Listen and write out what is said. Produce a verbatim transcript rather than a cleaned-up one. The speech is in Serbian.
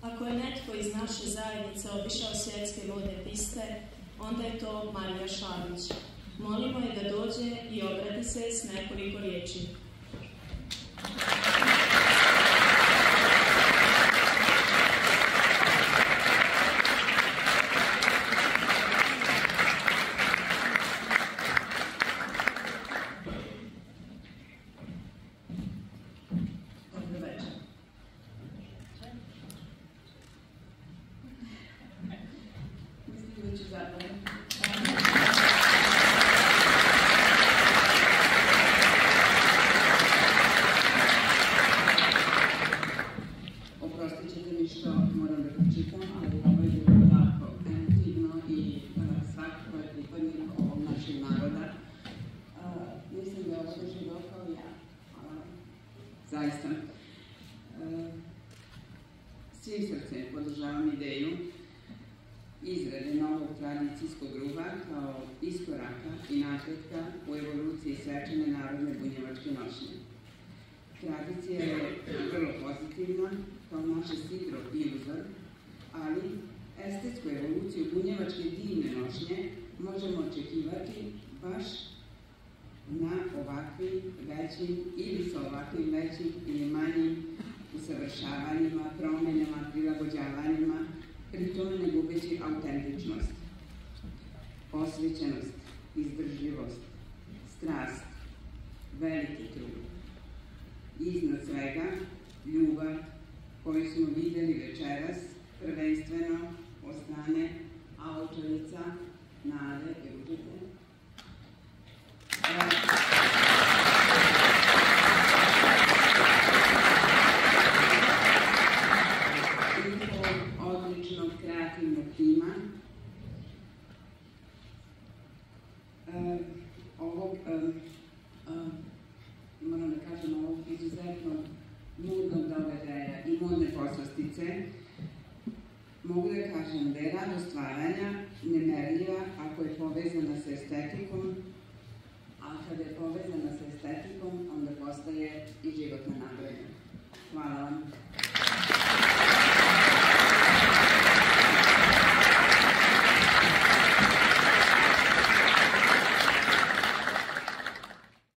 Ako je netko iz naše zajednice obišao svjetske modne piste, onda je to Marija Šabić. Molimo je da dođe i obrati se s nekoliko riječi. Oprostit ćete mi što moram da pročitam, ali ovo je bilo jako emotivno i svakako je pripadnik ovog našeg naroda. Mislim da je ovo doživao kao ja. Zaista. Svim srcem podržavam ideju izrade novog tradicijskog ruha kao iskoraka i napretka u evoluciji svečane narodne bunjevačke nošnje. Tradicija je vrlo pozitivna, kao naše sidro i uzor, ali estetsku evoluciju bunjevačke divne nošnje možemo očekivati baš na ovakvim većim ili sa ovakvim većim ili manjim usavršavanjima, promenama, prilagođavanjima, pri tome ne gubeći autentičnost, posvećenost, izdržljivost, strast, veliki trud. I iznad svega, ljubav koju smo videli večeras, prvenstveno od strane autorica Nade Euđete. Odličnog kreativnog tima. Ovog, moram da kažem, ovog izuzetno mudnog događaja i mudne poslastice, mogu da kažem da je radost stvaranja nemerljiva ako je povezana sa estetikom, a kada je povezana sa estetikom, onda postaje i životna nagrada.